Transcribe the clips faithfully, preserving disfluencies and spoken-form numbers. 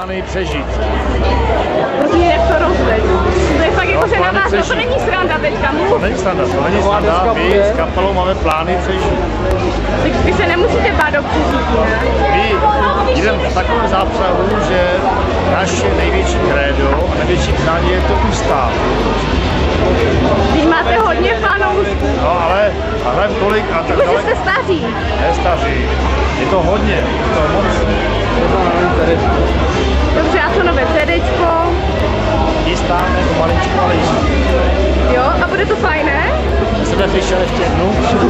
plány přežít. Prosím, jak to rozveď. To je fakt jako, že na vás, no to není sranda teďka, mluv. To není sranda, to není sranda, my s kapelou máme plány přežít. Tak vy se nemusíte bát do přežití, ne? My jdeme v takovém zápřahu, že naše největší krédo a největší přání je to ustát. Vy máte hodně fanoušků. No ale, a hrajeme tolik a tak dále. Protože jste staří. Ne staří, je to hodně, je to moc. Dobře, a co nové CDčko? Chystáme pomaličku, ale jistě. Jo, a bude to fajn, ne? Jsme přišel ještě jednou.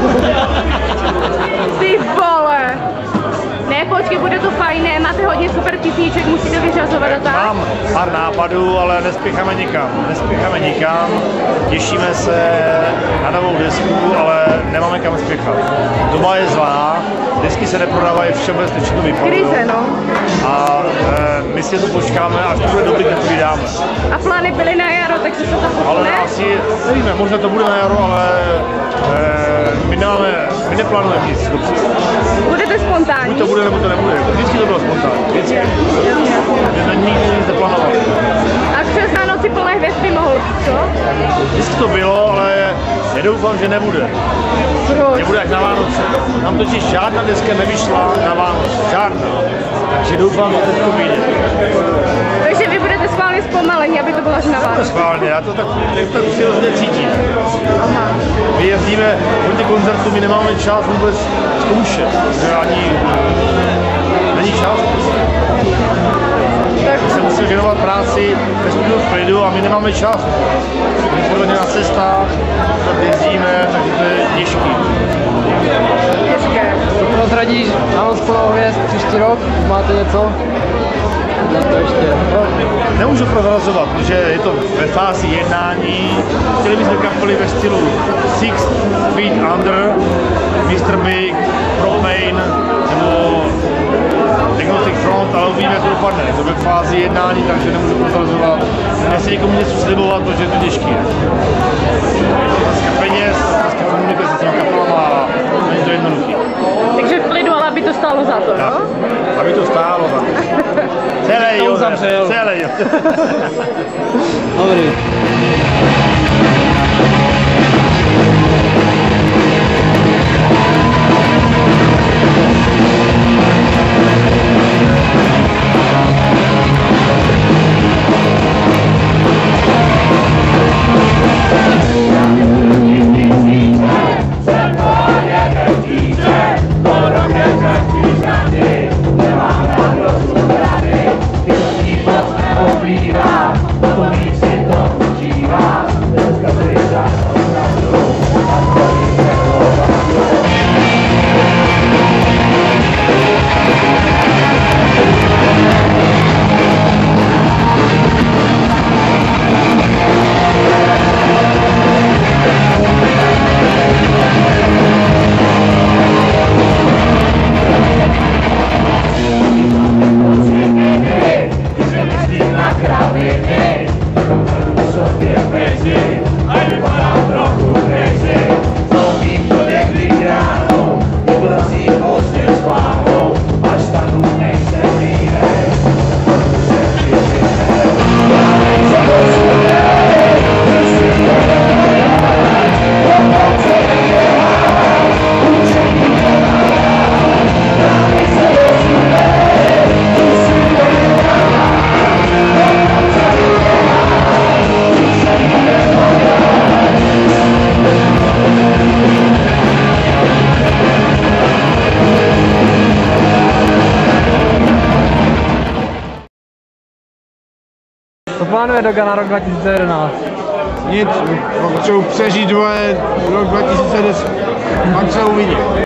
Ty vole! Ne, počkej, bude to fajné, máte hodně super písniček, musíte vyřazovat a tak? Mám pár nápadů, ale nespěcháme nikam. Nespěcháme nikam, těšíme se na novou desku, ale nemáme kam spěchat. Doba je zlá, desky se neprodávají všeobecně, všechno vypadá. Krize, no. A e, my si to počkáme, až to bude dobrý, tak to vydáme. A plány byly na jaro, takže se to posune? Ale asi, nevíme, možná to bude na jaro, ale e, my nemáme, my neplánujeme nic dobře. Budete spontánní? Buď to bude, nebo to nebude. Vždycky to bylo spontánní. Vždycky. My nikdy nic neplánovali. A přes na noci plné hvězd by mohl být, co? Vždycky to bylo, ale já doufám, že nebude. Proč? Nebude jak na Vánoce. Nám totiž žádná deska nevyšla na Vánoce. Žádná. Takže doufám, že to vyjde. Takže vy budete schválně zpomalení, aby to bylo až na Vánoce. Schválně, já to tak, tak přirozeně cítím. Aha. My jezdíme po těch koncertů, my nemáme čas vůbec zkoušet. Ani není čas. Tak se musíme věnovat práci ve studiu v klidu a my nemáme čas. My jsme na cestách, jezdíme, takže to je těžký. Těžké. Co prozradíš na noc plnou hvězd příští rok? Máte něco? To ještě. No, nemůžu prozrazovat, protože je to ve fázi jednání. Chtěli bychom kapely ve stylu Six Feet Under, mister Big, Propane nebo Agnostic Front, ale uvidíme, jak to dopadne. Je to ve fázi jednání, takže nemůžu prozrazovat. Nechci někomu něco slibovat, protože je to těžké. Otázka peněz, otázka komunikace s těma kapelama a není to jednoduchý. Takže v klidu, ale aby to stálo za to, Tak, no? aby to stálo za to. Celé jo, celé jo. Dobrý. Co plánuje Doga na rok dva tisíce jedenáct? Nic, potřebuji přežít rok dva tisíce deset, pak se uvidí.